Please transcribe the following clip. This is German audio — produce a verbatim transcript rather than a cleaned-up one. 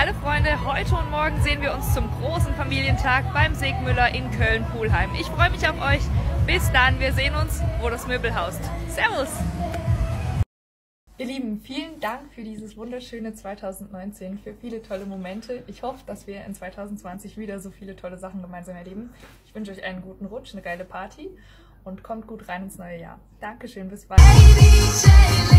Hallo Freunde, heute und morgen sehen wir uns zum großen Familientag beim Segmüller in Köln-Pulheim. Ich freue mich auf euch. Bis dann, wir sehen uns, wo das Möbel haust. Servus! Ihr Lieben, vielen Dank für dieses wunderschöne zweitausendneunzehn, für viele tolle Momente. Ich hoffe, dass wir in zweitausendzwanzig wieder so viele tolle Sachen gemeinsam erleben. Ich wünsche euch einen guten Rutsch, eine geile Party und kommt gut rein ins neue Jahr. Dankeschön, bis bald.